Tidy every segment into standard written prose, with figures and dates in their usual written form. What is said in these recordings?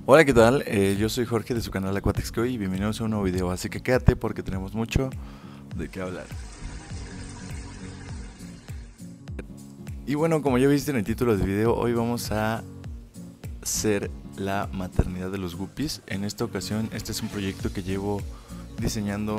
Hola, ¿qué tal? Yo soy Jorge de su canal Aquatexcoy y bienvenidos a un nuevo video, así que quédate porque tenemos mucho de qué hablar. Y bueno, como ya viste en el título del video, hoy vamos a hacer la maternidad de los guppies. En esta ocasión, este es un proyecto que llevo diseñando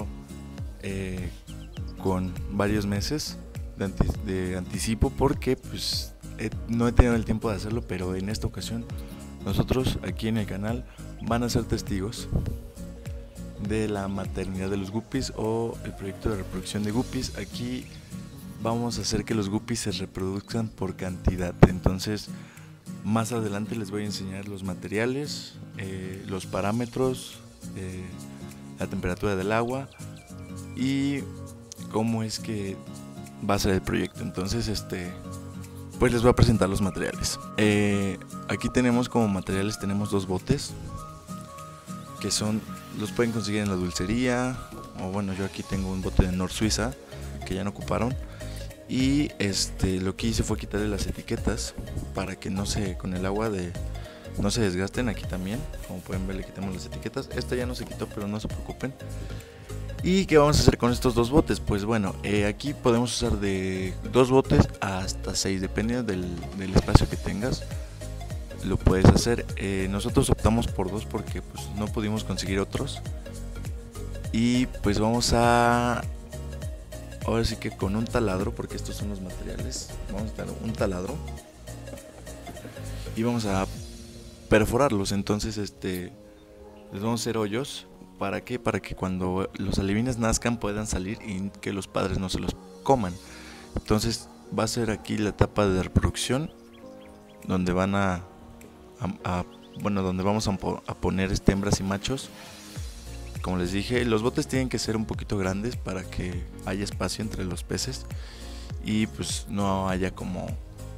con varios meses de anticipo porque pues no he tenido el tiempo de hacerlo, pero en esta ocasión nosotros aquí en el canal van a ser testigos de la maternidad de los guppies o el proyecto de reproducción de guppies. Aquí vamos a hacer que los guppies se reproduzcan por cantidad. Entonces más adelante les voy a enseñar los materiales, los parámetros, la temperatura del agua y cómo es que va a ser el proyecto. Entonces pues les voy a presentar los materiales. Aquí tenemos como materiales, tenemos dos botes que los pueden conseguir en la dulcería, o bueno, yo aquí tengo un bote de Nor Suiza que ya no ocuparon, y lo que hice fue quitarle las etiquetas para que con el agua no se desgasten. Aquí también, como pueden ver, le quitamos las etiquetas. Esta ya no se quitó, pero no se preocupen. ¿Y qué vamos a hacer con estos dos botes? Pues bueno, aquí podemos usar de 2 botes hasta 6, dependiendo del espacio que tengas. Lo puedes hacer. Nosotros optamos por 2 porque pues no pudimos conseguir otros. Y pues ahora sí que con un taladro, porque estos son los materiales, vamos a dar un taladro y vamos a perforarlos. Entonces les vamos a hacer hoyos. ¿Para qué? Para que cuando los alevines nazcan puedan salir y que los padres no se los coman. Entonces va a ser aquí la etapa de reproducción, donde donde vamos a poner hembras y machos. Como les dije, los botes tienen que ser un poquito grandes para que haya espacio entre los peces y pues no haya como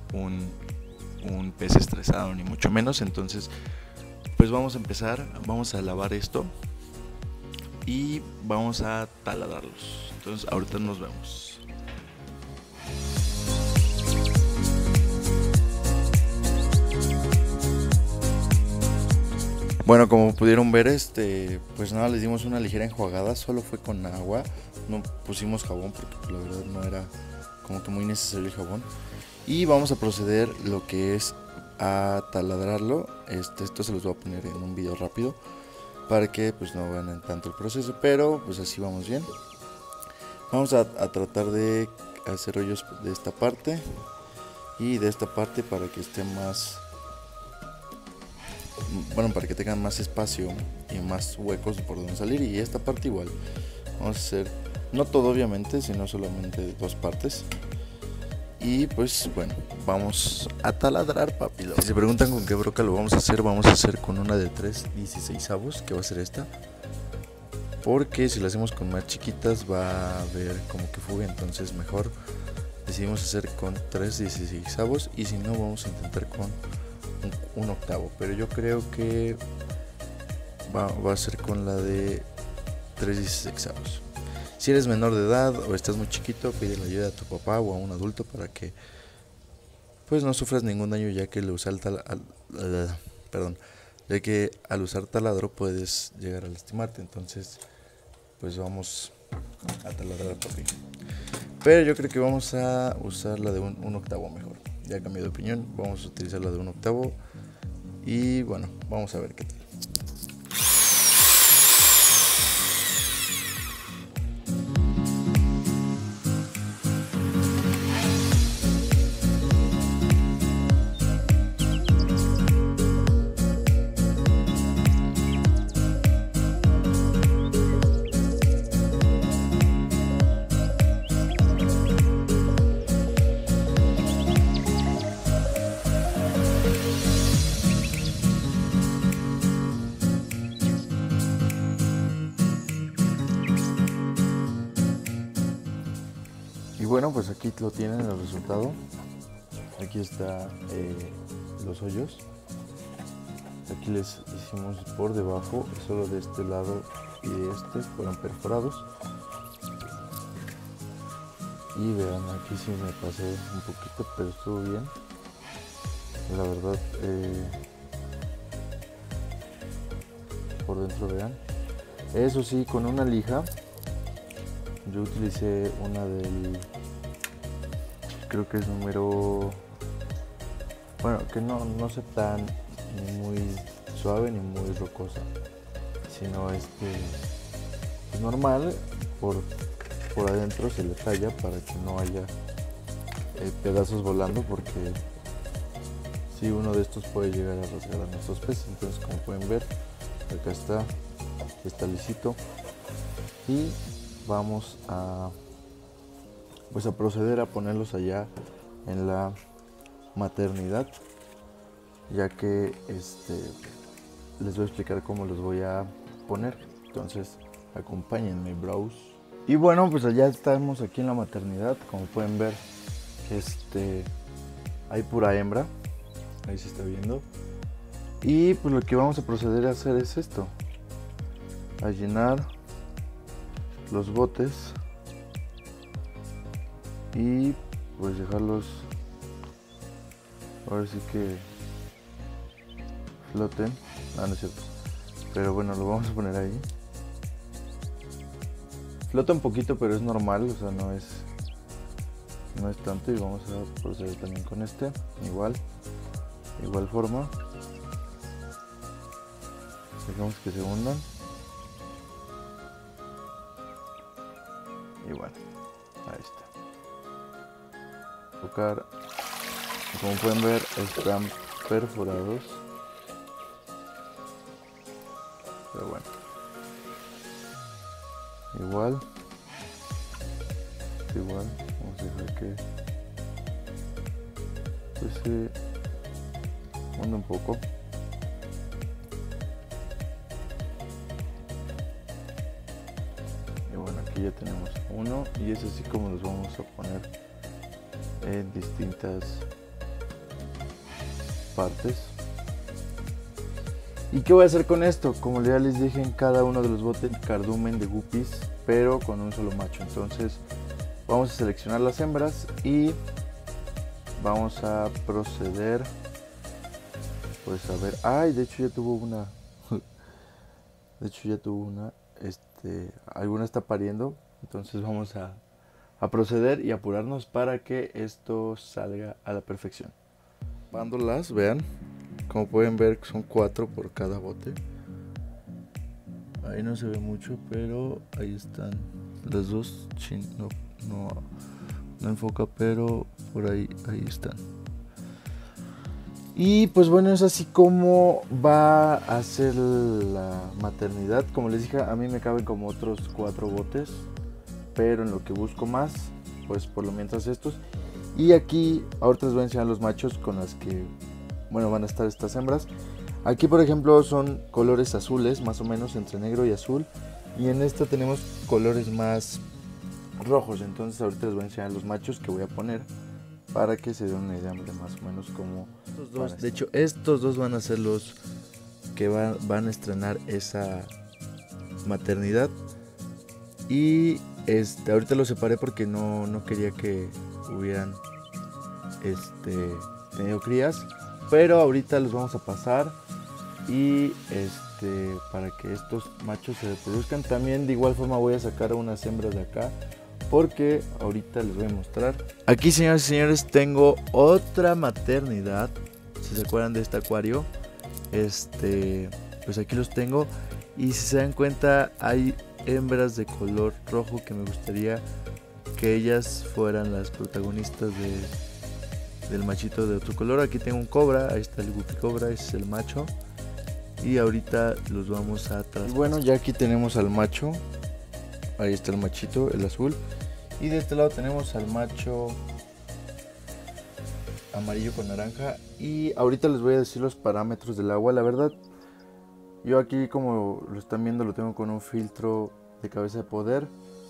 un pez estresado, ni mucho menos. Entonces pues vamos a empezar, vamos a lavar esto y vamos a taladrarlos. Entonces ahorita nos vemos. Bueno, como pudieron ver, pues nada, les dimos una ligera enjuagada, solo fue con agua, no pusimos jabón porque pues, la verdad no era como que muy necesario el jabón. Y vamos a proceder lo que es a taladrarlo. Esto se los voy a poner en un video rápido para que pues no vean tanto el proceso, pero pues así vamos bien. Vamos a tratar de hacer hoyos de esta parte y de esta parte para que esté para que tengan más espacio y más huecos por donde salir. Y esta parte igual vamos a hacer, no todo obviamente, sino solamente 2 partes. Y pues bueno, vamos a taladrar, papi. Si se preguntan con qué broca lo vamos a hacer con una de 3/16, que va a ser esta, porque si lo hacemos con más chiquitas va a haber como que fuga. Entonces mejor decidimos hacer con 3/16, y si no vamos a intentar con un octavo, pero yo creo que va a ser con la de 3/16. Si eres menor de edad o estás muy chiquito, pide la ayuda a tu papá o a un adulto para que pues no sufras ningún daño, ya que ya que al usar taladro puedes llegar a lastimarte. Entonces pues vamos a taladrar por fin, pero yo creo que vamos a usar la de un octavo mejor. Ya cambié de opinión, vamos a utilizar la de un octavo y bueno, vamos a ver qué tal. Y bueno, pues aquí lo tienen el resultado. Aquí está los hoyos. Aquí les hicimos por debajo, solo de este lado y de fueron perforados. Y vean, aquí sí me pasé un poquito, pero estuvo bien. La verdad, por dentro, vean. Eso sí, con una lija. Yo utilicé una del, creo que es número, bueno, que no se tan ni muy suave ni muy rocosa, sino es normal, por adentro se le talla para que no haya pedazos volando, porque si uno de estos puede llegar a rasgar a nuestros peces. Entonces, como pueden ver, acá está lisito, y vamos a proceder a ponerlos allá en la maternidad, ya que les voy a explicar cómo los voy a poner. Entonces acompáñenme, bros. Y bueno, pues allá estamos aquí en la maternidad. Como pueden ver, hay pura hembra, ahí se está viendo. Y pues lo que vamos a proceder a hacer es esto: a llenar los botes y pues dejarlos, ahora sí que floten. No es cierto, pero bueno, lo vamos a poner ahí. Flota un poquito, pero es normal, o sea, no es tanto. Y vamos a proceder también con igual forma. Dejamos que se hundan. Y bueno, ahí está. Tocar, como pueden ver, están perforados, pero bueno, igual, vamos a dejar que pues se hunda un poco. Y bueno, aquí ya tenemos uno, y es así como los vamos a poner en distintas partes. ¿Y qué voy a hacer con esto? Como ya les dije, en cada uno de los botes cardumen de guppies, pero con un solo macho. Entonces vamos a seleccionar las hembras y vamos a proceder pues a ver. Ay, de hecho ya tuvo una. Alguna está pariendo. Entonces vamos a proceder y apurarnos para que esto salga a la perfección. Bándolas, vean, como pueden ver, son 4 por cada bote. Ahí no se ve mucho, pero ahí están las dos. No enfoca, pero por ahí están. Y pues bueno, es así como va a ser la maternidad. Como les dije, a mí me caben como otros 4 botes, pero en lo que busco más, pues por lo mientras estos. Y aquí ahorita les voy a enseñar los machos con las que, bueno, van a estar estas hembras. Aquí por ejemplo son colores azules, más o menos entre negro y azul, y en esta tenemos colores más rojos. Entonces ahorita les voy a enseñar los machos que voy a poner para que se den una idea de más o menos cómo estos dos. De hecho, estos dos van a ser los que van a estrenar esa maternidad. Y ahorita los separé porque no quería que hubieran tenido crías, pero ahorita los vamos a pasar y para que estos machos se reproduzcan. También de igual forma voy a sacar a unas hembras de acá, porque ahorita les voy a mostrar. Aquí, señores y señores, tengo otra maternidad. Si se acuerdan de este acuario, pues aquí los tengo. Y si se dan cuenta, hay hembras de color rojo que me gustaría que ellas fueran las protagonistas del machito de otro color. Aquí tengo un cobra, ahí está el guppy cobra, ese es el macho. Y ahorita los vamos a traspasar. Bueno, ya aquí tenemos al macho. Ahí está el machito, el azul. Y de este lado tenemos al macho amarillo con naranja. Y ahorita les voy a decir los parámetros del agua. La verdad, yo aquí, como lo están viendo, lo tengo con un filtro de cabeza de poder.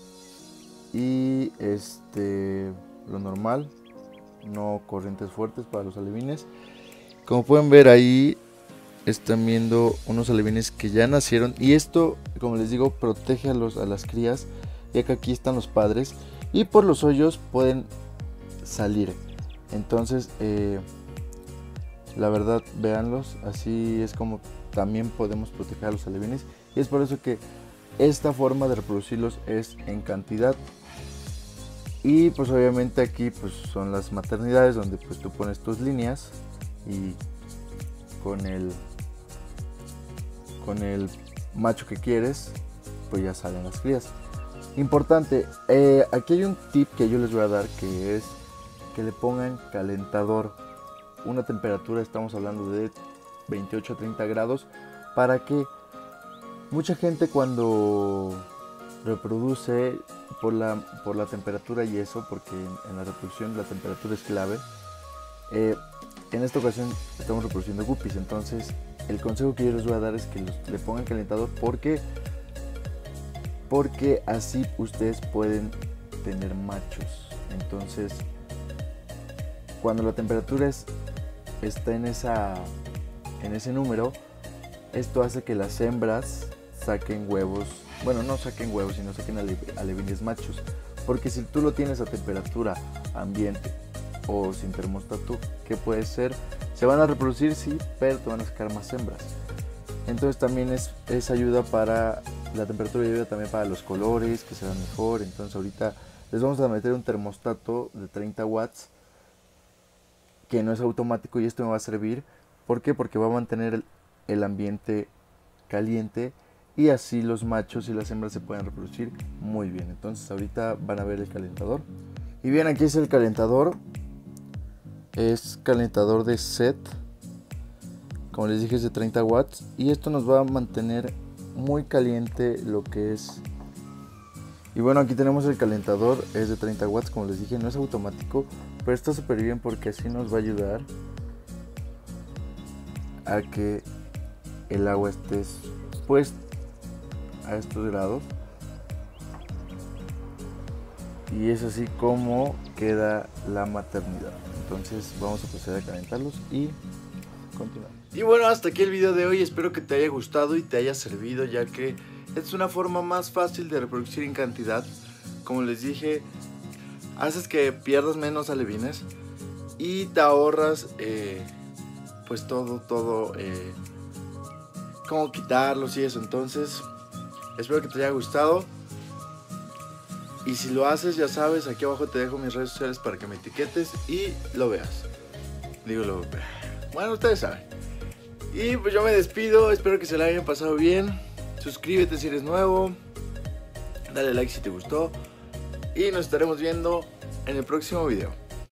Y lo normal, no corrientes fuertes para los alevines. Como pueden ver ahí, están viendo unos alevines que ya nacieron. Y esto, como les digo, protege a las crías, ya que aquí están los padres y por los hoyos pueden salir. Entonces La verdad, véanlos, así es como también podemos proteger a los alevines, y es por eso que esta forma de reproducirlos es en cantidad. Y pues obviamente aquí pues son las maternidades donde pues tú pones tus líneas y con el macho que quieres pues ya salen las crías. Importante, aquí hay un tip que yo les voy a dar, que es que le pongan calentador, una temperatura, estamos hablando de 28 a 30 grados, para que mucha gente cuando reproduce por la temperatura y eso, porque en la reproducción la temperatura es clave. En esta ocasión estamos reproduciendo guppies, entonces el consejo que yo les voy a dar es que le pongan calentador, porque así ustedes pueden tener machos. Entonces cuando la temperatura está en ese número, esto hace que las hembras saquen huevos, bueno, no saquen huevos, sino saquen alevines machos, porque si tú lo tienes a temperatura ambiente o sin termostato, ¿qué puede ser? Se van a reproducir, sí, pero te van a sacar más hembras. Entonces también es ayuda para la temperatura, y ayuda también para los colores, que se vean mejor. Entonces ahorita les vamos a meter un termostato de 30 watts, que no es automático, y esto me va a servir. ¿Por qué? Porque va a mantener el ambiente caliente, y así los machos y las hembras se pueden reproducir muy bien. Entonces ahorita van a ver el calentador. Y bien, aquí es el calentador. Es calentador de set. Como les dije, es de 30 watts. Y esto nos va a mantener muy caliente lo que es. Y bueno, aquí tenemos el calentador. Es de 30 watts, como les dije, no es automático, pero está súper bien porque así nos va a ayudar a que el agua esté pues a estos grados, y es así como queda la maternidad. Entonces vamos a proceder a calentarlos y continuamos. Y bueno, hasta aquí el video de hoy. Espero que te haya gustado y te haya servido, ya que es una forma más fácil de reproducir en cantidad. Como les dije, haces que pierdas menos alevines y te ahorras pues todo cómo quitarlos y eso. Entonces espero que te haya gustado, y si lo haces, ya sabes, aquí abajo te dejo mis redes sociales para que me etiquetes y lo veas. Bueno, ustedes saben. Y pues yo me despido, espero que se la hayan pasado bien. Suscríbete si eres nuevo, dale like si te gustó, y nos estaremos viendo en el próximo video.